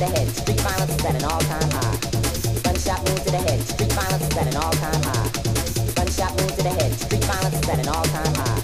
the head. Street violence is at an all-time high. Gunshot wound to the head. Street violence is at an all-time high. Gunshot wound to the head. Street violence is at an all-time high.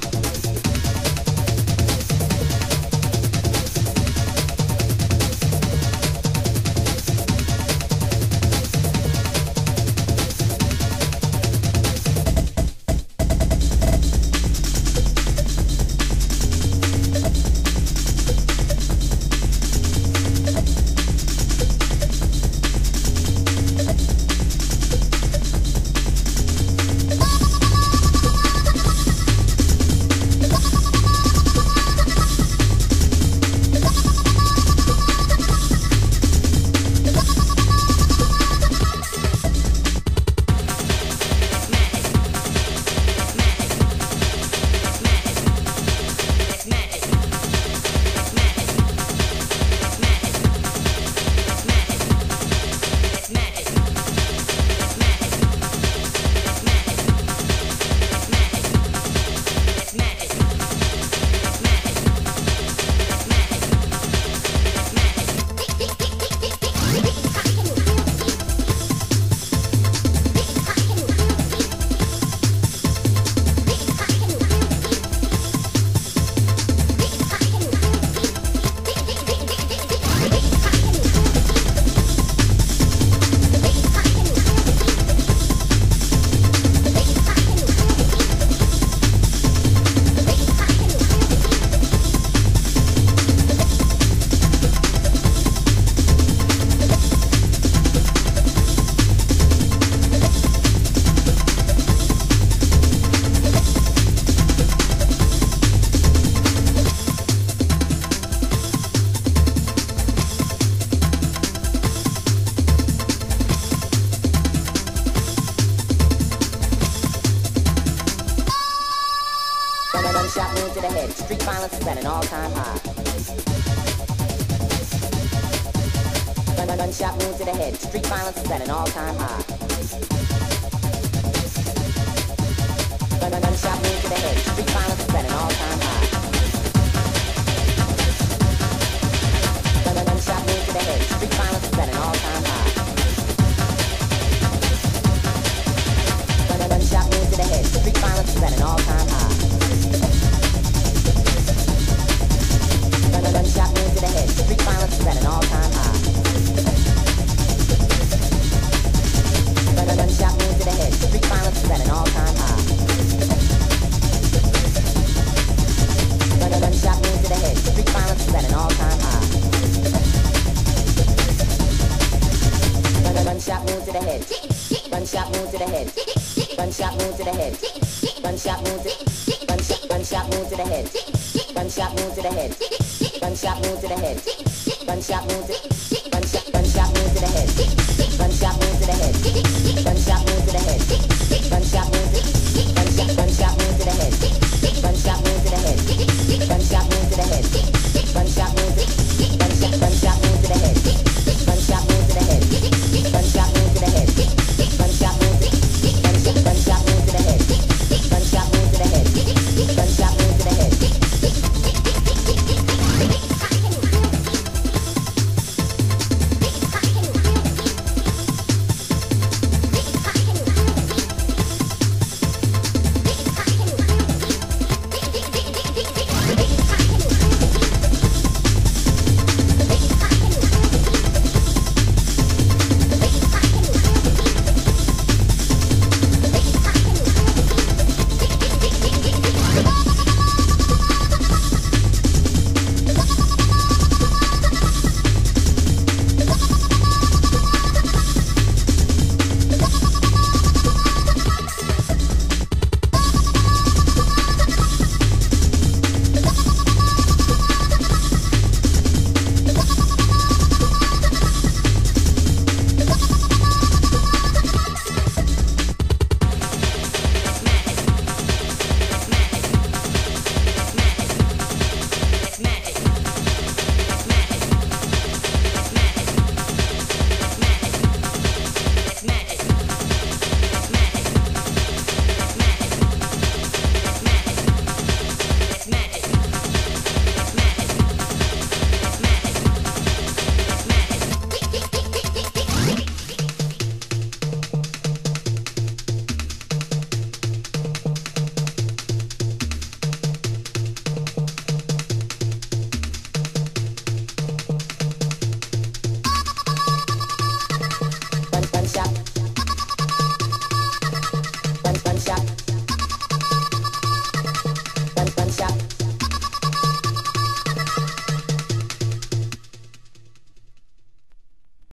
Gunshot wound to the head. Street violence is at an all-time high. Gunshot wound to the head. Street violence is at an all-time high. Gunshot wound to the head. Street violence is at an all-time high. Gunshot wound to the head. Street violence is at an all-time high. Gunshot wound to the head. Street violence is at an all-time high. Gunshot wound to the head. Street violence is at an all-time high. Gunshot wound to the head. Street violence is at an all-time high. Gunshot wound to the head. Street violence is at an all-time high. Gunshot wound to the head. Gunshot wound to the head. Gunshot wound to the head. Gunshot wound to gunshot wound to the head. Gunshot wound to the head. Gunshot wound to the head. Gunshot wound to